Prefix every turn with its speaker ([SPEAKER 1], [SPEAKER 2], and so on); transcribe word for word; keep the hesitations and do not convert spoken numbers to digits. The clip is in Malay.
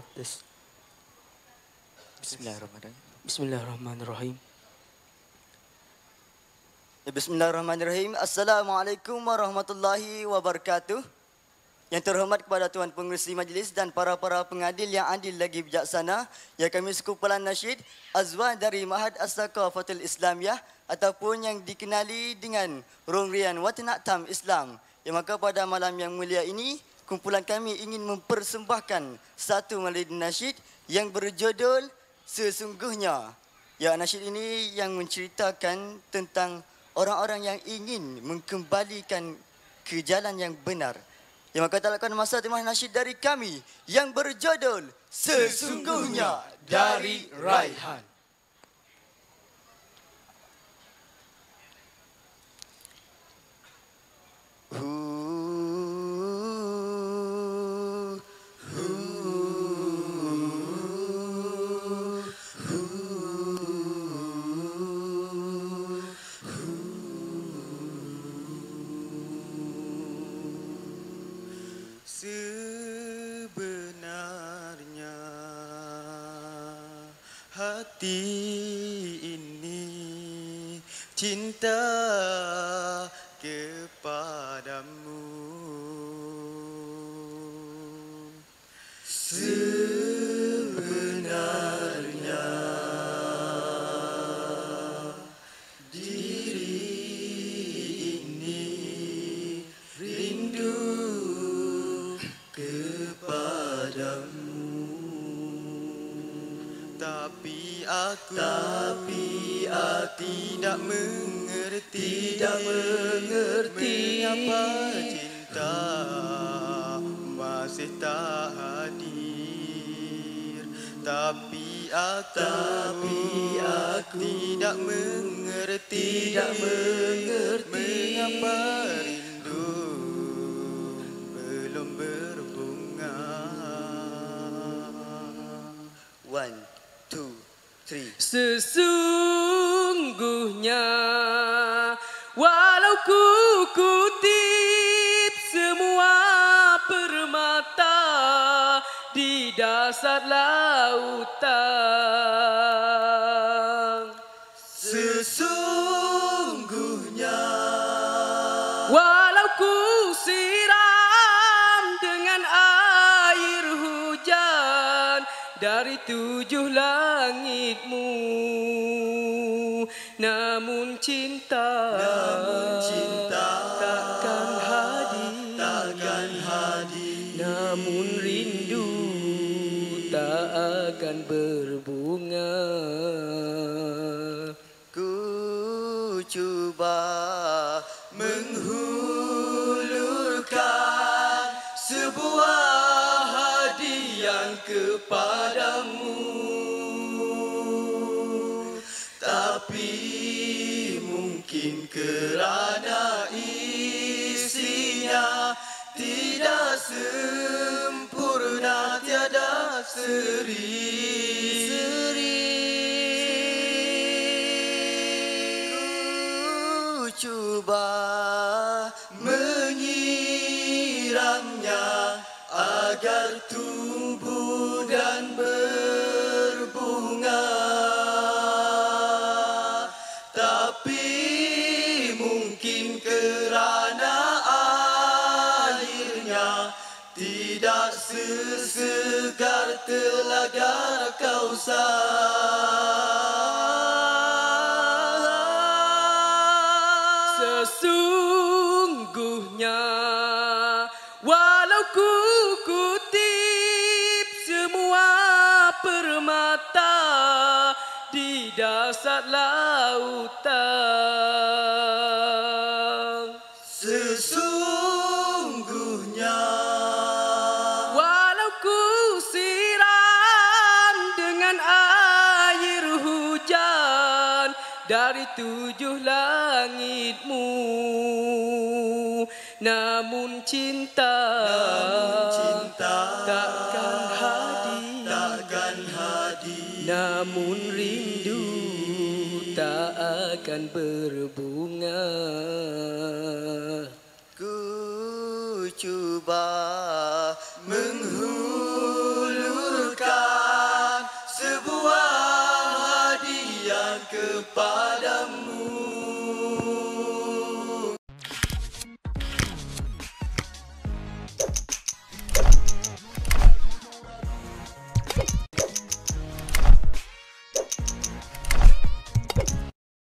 [SPEAKER 1] This.
[SPEAKER 2] Bismillahirrahmanirrahim.
[SPEAKER 1] Bismillahirrahmanirrahim.
[SPEAKER 3] Bismillahirrahmanirrahim. Assalamualaikum warahmatullahi wabarakatuh. Yang terhormat kepada Tuan Pengerusi Majlis dan para-para pengadil yang adil lagi bijaksana, yang kami sekumpulan nasyid Azwan dari Mahad As-Saqafatul Islamiyah ataupun yang dikenali dengan Rongrian Watanatam Islam. Yang maka pada malam yang mulia ini, kumpulan kami ingin mempersembahkan satu melodi nasyid yang berjudul Sesungguhnya. Ya, nasyid ini yang menceritakan tentang orang-orang yang ingin mengembalikan ke jalan yang benar. Yang maka tak lakukan masa tema nasyid dari kami yang berjudul Sesungguhnya dari Raihan.
[SPEAKER 4] Sebenarnya hati ini cinta kepadamu. Sebenarnya diri ini rindu kepadamu, tapi aku tapi aku tidak mengerti tidak mengerti mengapa cinta masih tak hadir, tapi aku tapi aku tidak mengerti tidak mengerti mengapa rindu belum berbunga.
[SPEAKER 3] One, two, three.
[SPEAKER 1] Sesungguhnya walau ku kutip semua permata di dasar lautan,
[SPEAKER 4] Sesungguhnya
[SPEAKER 1] walau ku siram dengan air hujan dari tujuh langitmu, namun cinta,
[SPEAKER 4] namun cinta
[SPEAKER 1] takkan hadir,
[SPEAKER 4] takkan hadir,
[SPEAKER 1] namun rindu tak akan berbunga.
[SPEAKER 3] Ku cuba
[SPEAKER 4] menghulurkan sebuah hadiah kepadamu, tapi mungkin kerana isinya tidak sempurna, tiada seri-seri.
[SPEAKER 3] Ku cuba
[SPEAKER 4] menyiramnya agar tumbuh dan berbunga, tapi mungkin kerana airnya tidak sesegar telaga Kausar.
[SPEAKER 1] Sesungguhnya walau ku kutip semua permata di dasar lautan,
[SPEAKER 4] Sesungguhnya
[SPEAKER 1] walau ku siram dengan air hujan dari tujuh langitmu, namun cinta,
[SPEAKER 4] namun cinta
[SPEAKER 1] takkan hadir,
[SPEAKER 4] takkan hadir,
[SPEAKER 1] namun rindu tak akan berbunga.
[SPEAKER 3] ku cuba
[SPEAKER 4] menghulurkan kepada